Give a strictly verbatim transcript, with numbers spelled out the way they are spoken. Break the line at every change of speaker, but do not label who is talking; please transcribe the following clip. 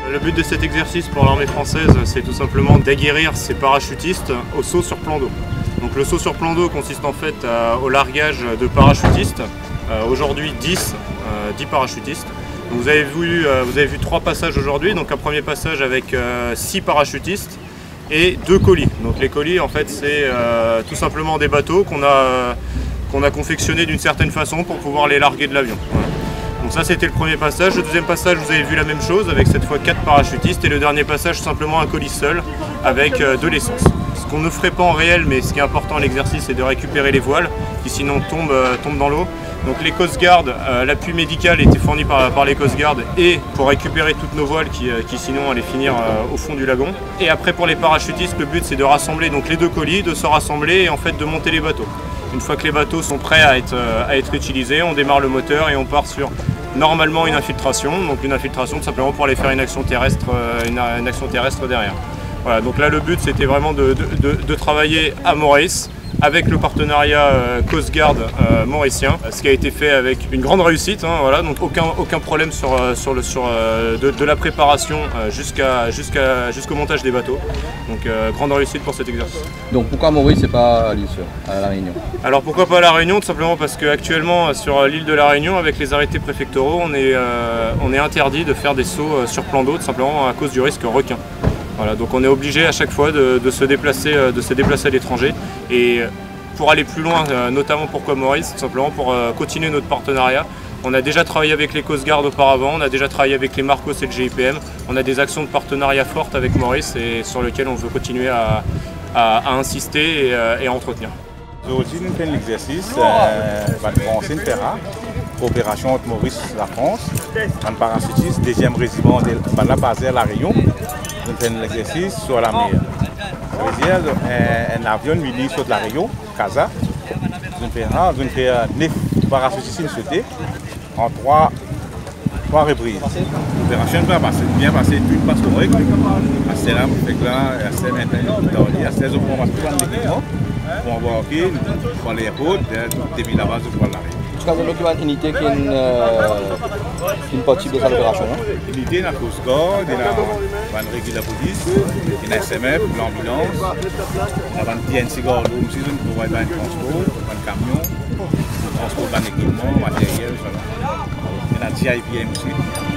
Le but de cet exercice pour l'armée française, c'est tout simplement d'aguerrir ses parachutistes au saut sur plan d'eau. Donc le saut sur plan d'eau consiste en fait à, au largage de parachutistes, euh, aujourd'hui dix, euh, dix parachutistes. Donc vous avez vu, euh, vous avez vu trois passages aujourd'hui, donc un premier passage avec euh, six parachutistes et deux colis. Donc les colis en fait c'est euh, tout simplement des bateaux qu'on a, euh, qu'on a confectionnés d'une certaine façon pour pouvoir les larguer de l'avion. Voilà. Donc ça c'était le premier passage. Le deuxième passage vous avez vu la même chose avec cette fois quatre parachutistes et le dernier passage simplement un colis seul avec euh, de l'essence. Ce qu'on ne ferait pas en réel, mais ce qui est important à l'exercice, c'est de récupérer les voiles qui sinon tombent, euh, tombent dans l'eau. Donc les Coast Guard, euh, l'appui médical était fourni par, par les Coast Guard et pour récupérer toutes nos voiles qui, euh, qui sinon allaient finir euh, au fond du lagon. Et après pour les parachutistes, le but c'est de rassembler donc les deux colis, de se rassembler et en fait de monter les bateaux. Une fois que les bateaux sont prêts à être, euh, à être utilisés, on démarre le moteur et on part sur normalement une infiltration. Donc une infiltration tout simplement pour aller faire une action terrestre, euh, une, une action terrestre derrière. Voilà, donc là le but c'était vraiment de, de, de, de travailler à Maurice avec le partenariat euh, Coast Guard euh, mauricien, ce qui a été fait avec une grande réussite, hein, voilà, donc aucun, aucun problème sur, euh, sur, le, sur euh, de, de la préparation euh, jusqu'à, jusqu'à, jusqu'au montage des bateaux. Donc euh, grande réussite pour cet exercice.
Donc pourquoi Maurice et pas à l'île à La Réunion?
Alors pourquoi pas à La Réunion? Tout simplement parce qu'actuellement sur l'île de La Réunion, avec les arrêtés préfectoraux, on est, euh, on est interdit de faire des sauts sur plan d'eau, tout simplement à cause du risque requin. Voilà, donc on est obligé à chaque fois de, de, se, déplacer, de se déplacer à l'étranger et pour aller plus loin, notamment pourquoi Maurice, tout simplement pour continuer notre partenariat. On a déjà travaillé avec les Coast Guard auparavant, on a déjà travaillé avec les Marcos et le G I P M. On a des actions de partenariat fortes avec Maurice et sur lesquelles on veut continuer à, à, à insister et, et à entretenir.
Aujourd'hui, nous faisons l'exercice euh, de une Terra, coopération entre Maurice et la France, un parachutiste, deuxième régiment de la base à La Réunion. Nous faisons l'exercice sur la mer. C'est-à-dire un avion venu sur La Réunion, Casa. Nous faisons neuf parachutistes sautés en trois, trois reprises. L'opération va passer, bien passer, tout passe correct. C'est là, c'est maintenant, c'est au point de l'équipement. Pour embarquer, pour les routes, depuis la base pour La Réunion.
Est-ce qu'il y a une unité qui est possible de cette opération?
Unité dans la Coast Guard, dans la régie de la police, dans la S M F, l'ambulance, dans la T N C Guard, aussi pour avoir un transport, un camion, transport d'un équipement, matériel, dans la G I P M aussi.